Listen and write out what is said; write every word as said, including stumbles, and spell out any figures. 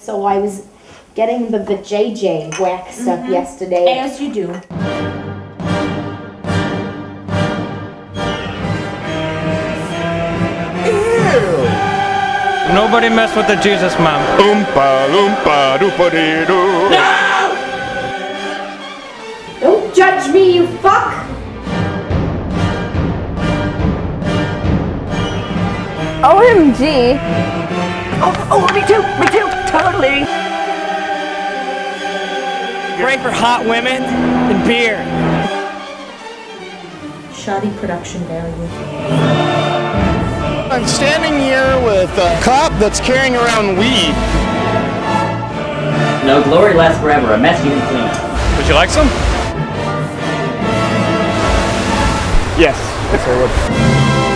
So I was getting the vajayjay waxed mm-hmm. up yesterday. As you do. Ew! Nobody mess with the Jesus mom. Oompa loompa doopa-dee-doo. No! Don't judge me, you fuck! O M G. Oh, oh, me too, me too, totally. Great for hot women and beer. Shoddy production value. I'm standing here with a cop that's carrying around weed. No glory lasts forever, a mess you can clean up. Would you like some? Yes, yes I would.